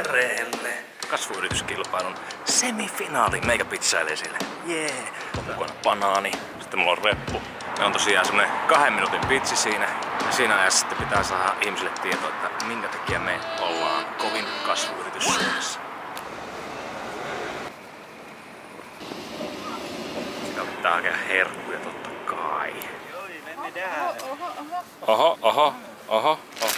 Tampereelle kasvuyrityskilpailun semifinaali. Meikä pizzailee siellä. Jee. Mukana banaani. Sitten mulla on reppu. Me on tosiaan semmonen 2 minuutin pitsi siinä. Ja siinä ajassa sitten pitää saada ihmisille tietoa, että minkä takia me ollaan kovin kasvuyritys Suomessa. Sitä pitää hakea herkkuja totta kai. Oho.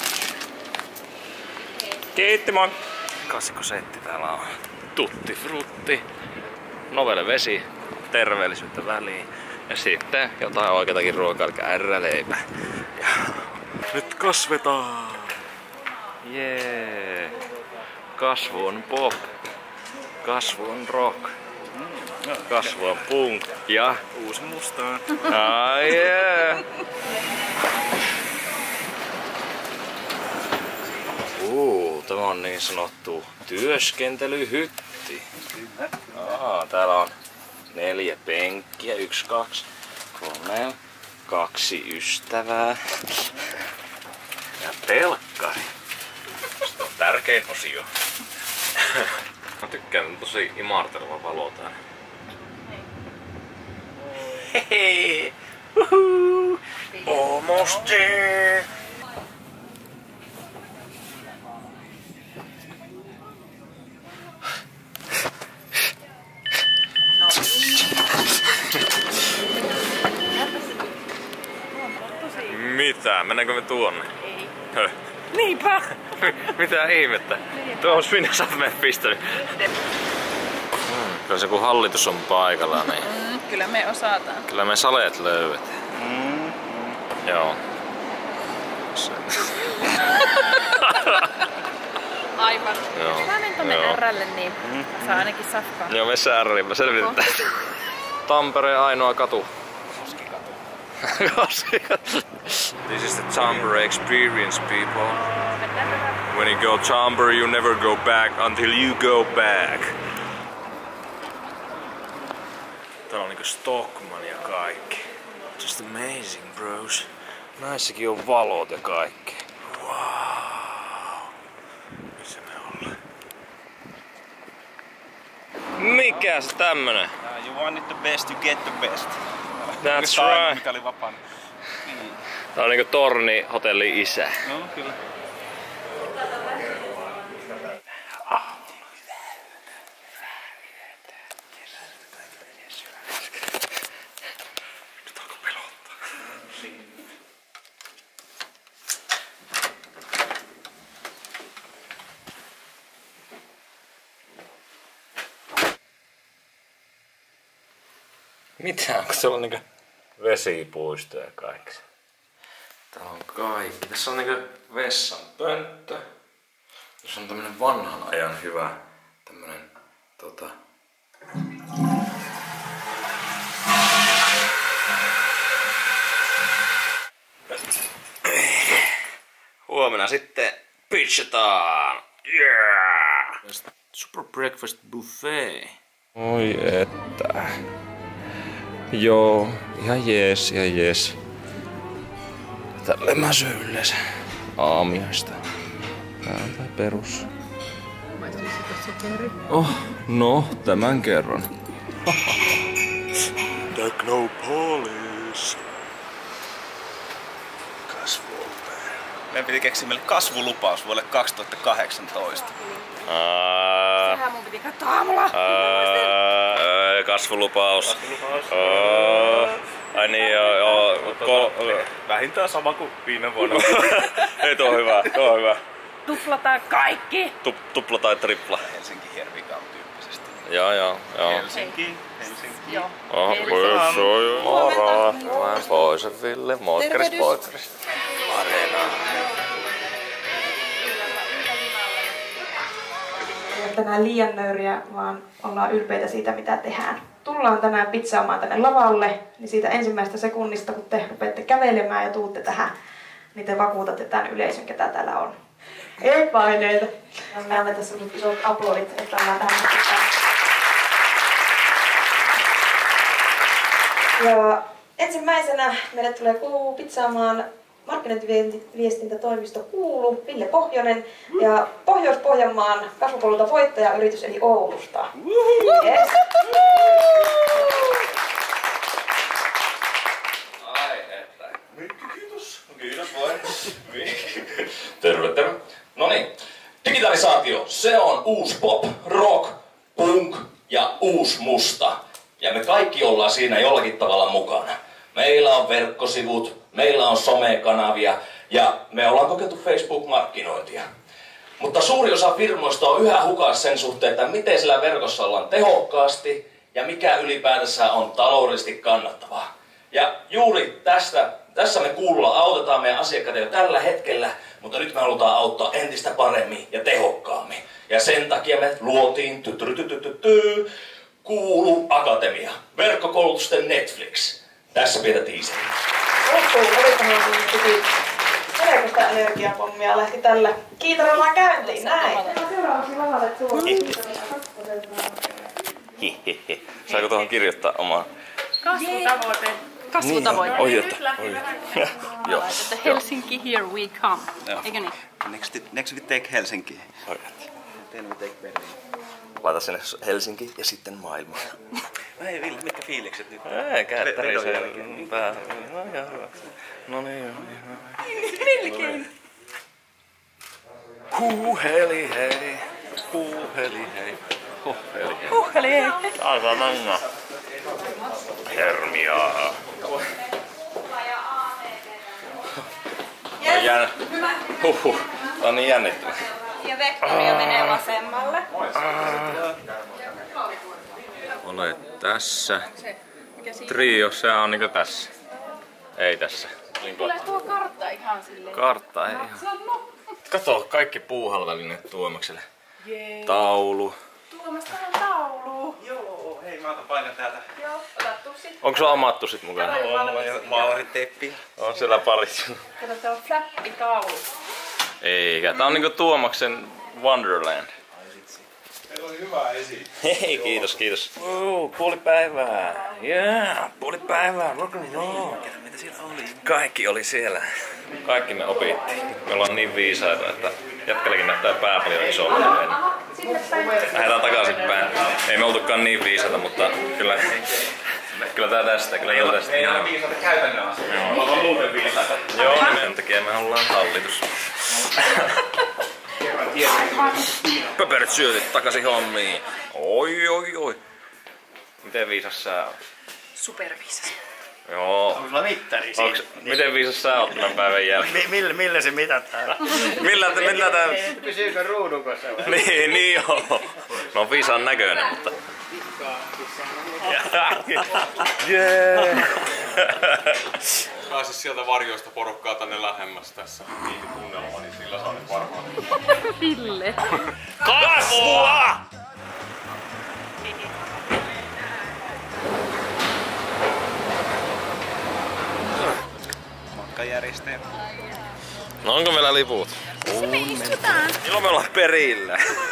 Kiitti, moi! Klassikkosetti täällä on. Tutti frutti, novelle vesi, terveellisyyttä väliin ja sitten jotain oikeatakin ruokaa, eli ärräleipä. Ja nyt kasvetaan! Jee! Kasvu on pop, kasvu on rock, kasvu on punk ja uusi mustaan. Yeah. Tämä on niin sanottu työskentelyhytti. Täällä on 4 penkkiä, 1, 2, 3, 2 ystävää ja telkkari. Tämä on tärkein osio. Mä tykkään tosi imarteleva valo täällä. Hei! Almost there! Mitä? Mennäänkö me tuonne? Ei. Höh. Niinpä! Mitä ihmettä? Tuo on minä sä oot meidät pistänyt. Kyllä se kun hallitus on paikalla, niin... Kyllä me osataan. Kyllä me saleet löydetään. Joo. Aivan. Joo. Mä menen tonne RL:lle, niin saa ainakin safkaa. Joo, me sääriin, mä selvitetään. Tampereen ainoa katu. This is the Tampere experience, people. When you go Tampere, you never go back until you go back. Täällä on niinku Stockman ja kaikki. Just amazing, bros. Näissäkin on valot ja kaikki. Wow. Missä me ollaan? Mikä se tämmönen? You want it the best, you get the best. That's right. Mikä oli vapaana. Tää on niinku torni hotelli isä. No, kyllä. Nyt alkoi pelottaa. Mitä? Onko se on niinku vesipuisto ja kaikki? Täällä on kaikki. Tässä on niinku vessan pönttö. Tässä on tämmönen vanhan ajan hyvä tämmönen Huomenna sitten pitchataan! Yeah! Super breakfast buffet. Oi että. Joo, ihan jees. Tälle mä syön yleensä aamiaista. Tää on tää perus. Maistuisiko sokeri? Oh, no, tämän kerran. Technopolis. Meidän piti keksiä meille kasvulupaus vuodelle 2018. Sehän mun piti katsoa aamulla. Kasvulupaus. Ai niin joo. Vähintään sama kuin viime vuonna. Ei, tuo on hyvä. Tuplataan kaikki. Tupla tai tripla. Helsinki Hervikau tyyppisesti. Joo. Helsinki. Joo. Moro. Mä pois Ville. Moikkaris. Areenaa. Ei ole tänään liian nöyriä, vaan ollaan ylpeitä siitä, mitä tehdään. Tullaan tänään pizzaamaan tänne lavalle, niin siitä ensimmäisestä sekunnista, kun te rupeatte kävelemään ja tuutte tähän, niin te vakuutatte tämän yleisön, ketä täällä on. Ei paineita. Me annetaan sellaiset isot aplodit, että ollaan tähän pizzaan. Ja ensimmäisenä meille tulee kuuluu pizzaamaan markkinointiviestintätoimisto Kuulu, Ville Pohjonen ja Pohjois-Pohjanmaan kasvupolulta voittajayritys eli Oulusta. Yes. Ai että. Kiitos. Kiitos vain. Terve, terve. Noniin. Digitalisaatio, se on uusi pop, rock, punk ja uusi musta. Ja me kaikki ollaan siinä jollakin tavalla mukana. Meillä on verkkosivut, meillä on somekanavia ja me ollaan kokeiltu Facebook-markkinointia. Mutta suuri osa firmoista on yhä hukassa sen suhteen, että miten sillä verkossa ollaan tehokkaasti ja mikä ylipäätänsä on taloudellisesti kannattavaa. Ja juuri tässä me Kuululla autetaan meidän asiakkaita jo tällä hetkellä, mutta nyt me halutaan auttaa entistä paremmin ja tehokkaammin. Ja sen takia me luotiin Kuulu Akatemia, verkkokoulutusten Netflix. Tässä pientä tiiseriä. Meneekö sitä energiapommia lähti tällä kiitarilla käyntiin? Näin. Seuraavaksi lavalle Saako tuohon kirjoittaa omaa? Kasvutavoite. Kasvutavoite. Joo. Helsinki, here we come. Eikö niin? Next we take Helsinki. Then we take Berlin. Laita sinne Helsinki ja sitten maailma. Hei Ville, mitkä fiilikset nyt? Kättärisee päähän. No niin. Melkein. Huuheli hei. Huuheli hei. Huuheli hei. Huheli hei. Taasa mennä. Hermiaa. Huhhuh. Tää on niin jännittävä. Ja vektoria menee vasemmalle. Ole tässä. Trio, se on niinku tässä. Ei tässä. Tulee tuo kartta ihan silleen. Kartta ei ihan. Kato, kaikki puuhalvälineet Tuomakselle. Taulu. Tuomasta on taulu. Joo, hei mä otan painan täältä. Joo, ota tussit. Onko sulla omat tussit mukana? Maalariteppi. On siellä parit. Kato, tää on flappitaulu. Eikä, tää on niinku Tuomaksen Wonderland. Meillä on hyvä esi. Hei, kiitos. Puolipäivää. Puolipäivää. Mitä siellä oli? Kaikki oli siellä. Kaikki me opittiin. Me ollaan niin viisaita, että jätkälläkin näyttää pää paljon isommin. Lähdetään takaisin päin. Ei me oltukaan niin viisaita, mutta kyllä tää tästä. Kyllä tää tästä. Ei ole viisaita käytännön asioita. Me ollaan muuten viisaita. Joo, sen takia me ollaan hallitus. Pöperöt syötit takaisin hommiin. Oi. Miten viisas sä oot? Superviisas. Joo. Onko sulla mittari siinä? Miten viisas sä oot tämän päivän jälkeen? Millä se mitataan? Millä tää... Pysyykö ruudukossa vai? Niin joo. No on viisaan näköinen, mutta... Jee! Pääsis sieltä varjoista porukkaa tänne lähemmäs tässä. Niihin tunnelmaan, niin sillä saa nyt varmaan. Ville. Kasvua! Matkajärjestäjä. No onko meillä liput? Missä me istutaan? Milloin me ollaan perillä?